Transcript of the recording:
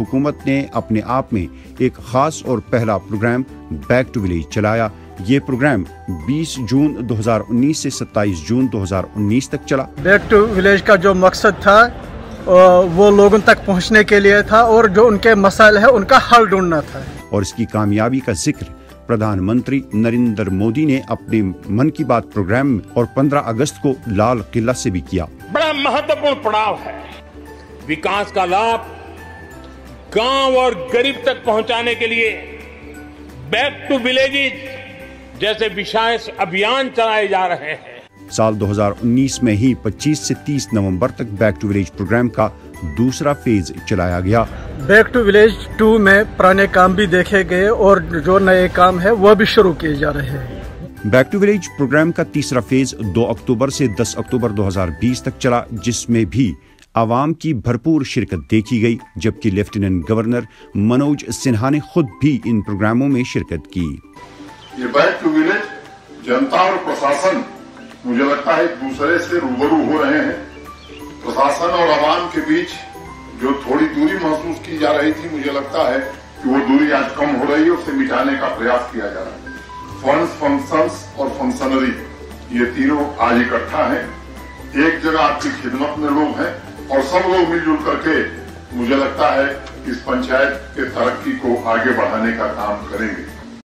हुकूमत ने अपने आप में एक खास और पहला प्रोग्राम बैक टू विलेज चलाया। ये प्रोग्राम 20 जून 2019 से 27 जून 2019 तक चला। बैक टू विलेज का जो मकसद था वो लोगों तक पहुंचने के लिए था और जो उनके मसाइल है उनका हल ढूंढना था। और इसकी कामयाबी का जिक्र प्रधानमंत्री नरेंद्र मोदी ने अपने मन की बात प्रोग्राम में और 15 अगस्त को लाल किला से भी किया। बड़ा महत्वपूर्ण पड़ाव है। विकास का लाभ गांव और गरीब तक पहुंचाने के लिए बैक टू विलेजेस जैसे विशेष अभियान चलाए जा रहे हैं। साल 2019 में ही 25 से 30 नवंबर तक बैक टू विलेज प्रोग्राम का दूसरा फेज चलाया गया। बैक टू विलेज 2 में पुराने काम भी देखे गए और जो नए काम है वो भी शुरू किए जा रहे हैं। बैक टू विलेज प्रोग्राम का तीसरा फेज 2 अक्टूबर से 10 अक्टूबर 2020 तक चला, जिसमें भी आवाम की भरपूर शिरकत देखी गई, जबकि लेफ्टिनेंट गवर्नर मनोज सिन्हा ने खुद भी इन प्रोग्रामों में शिरकत की। ये बैक टू विलेज जनता और प्रशासन मुझे लगता है एक दूसरे से रूबरू हो रहे हैं। प्रशासन और आवाम के बीच जो थोड़ी दूरी महसूस की जा रही थी, मुझे लगता है कि वो दूरी आज कम हो रही है, उसे मिटाने का प्रयास किया जा रहा है। फंड्स, फंक्शंस और फंक्शनरी ये तीनों आज इकट्ठा हैं। एक जगह आपकी खिदमत में लोग हैं और सब लोग मिलजुल करके मुझे लगता है इस पंचायत के तरक्की को आगे बढ़ाने का काम करेंगे।